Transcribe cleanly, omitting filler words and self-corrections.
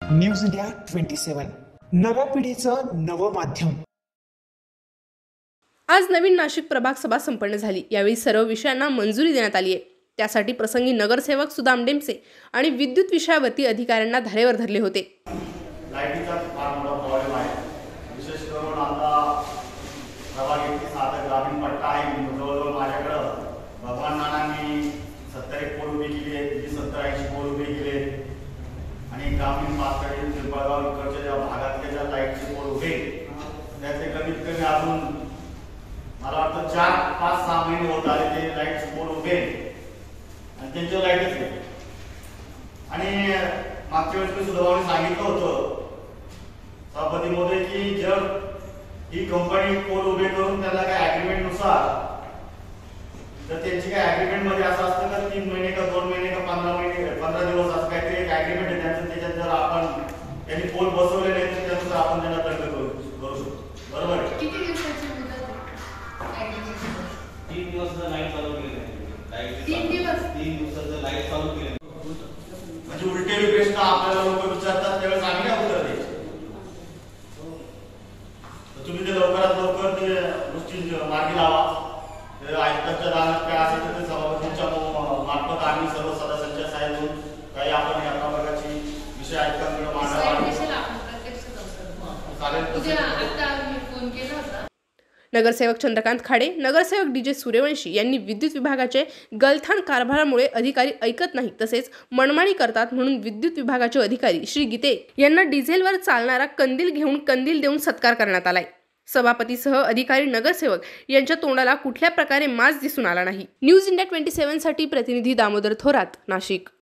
News India 27 नव्या पिढीचं नवं माध्यम। आज नवीन नाशिक प्रभाग सभा संपन्न झाली। यावेळी सर्व विषयांना मंजुरी देण्यात आली आहे। त्यासाठी प्रसंगी नगरसेवक सुदाम डेमसे आणि विद्युत विषयावरती अधिकाऱ्यांना धारेवर धरले होते। लाईटीचा फार मोठा प्रॉब्लेम आहे। विशेष करून आता प्रभाग 31 ग्रामीण पट्टा आहे। जवळजवळ माझ्याकडे भगवान नानांनी 70 पोल उभे केले आहेत, 70-80 पोल उभे केले आहेत आणि ग्रामीण पातळीवर पिंपळगाव इकडच्या ज्या भागातले ज्या लाईटचे पोल उभे त्याचे कमीत कमी अजून मला वाटतं 4-5-6 महिने होत आले ते लाईटचे पोल उभे आणि त्यांच्या लाईटच नाही। आणि मागच्या वेळेस मी सुद्धा सांगितलं होतं सभापती महोदय की जर ही कंपनी पोल उभे करून त्याला काय ऍग्रीमेंट नुसार तर त्यांची काय ऍग्रीमेंट मध्ये असं असतं का 3 महिने का 2 महिने का 15 दिवस असं काहीतरी एक ऍग्रीमेंट आहे त्यांचं। त्याच्यात जर आपण त्यांनी पोल बसवले नाही तर त्यानुसार आपण त्यांना दंड करू शकतो। बरोबर आहे? किती दिवसाची मुदत आहे? 3 दिवसाचं लाईट चालू केलं नाही। 3 दिवसाचं लाईट चालू केलं म्हणजे उलटे प्रश्न आपल्याला लोक विचारतात त्यावेळेस आम्ही काय उत्तर द्यायचं? तुम्ही ते लवकरात लवकर ते गोष्टी मार्गी लावा। आयुक्तांच्या दालनात काय असेल तर ते सभापतींच्या मार्फत आम्ही सर्व सदस्यांच्या सहाय्यातून काही आपण या प्रभागाची विषय आयुक्तांकडे मांडावा। नगरसेवक चंद्रकांत खाडे, नगरसेवक DJ सूर्यवंशी यांनी विद्युत विभागाचे गलथान कारभारामुळे अधिकारी ऐकत नाही तसेच मनमानी करतात म्हणून विद्युत विभागाचे अधिकारी श्री गीते यांना डिझेलवर चालणारा कंदील घेऊन कंदील देऊन सत्कार करण्यात आलाय। सभापतीसह अधिकारी नगरसेवक यांच्या तोंडाला कुठल्या प्रकारे माज दिसून आला नाही। न्यूज इंडिया 27 साठी प्रतिनिधी दामोदर थोरात, नाशिक।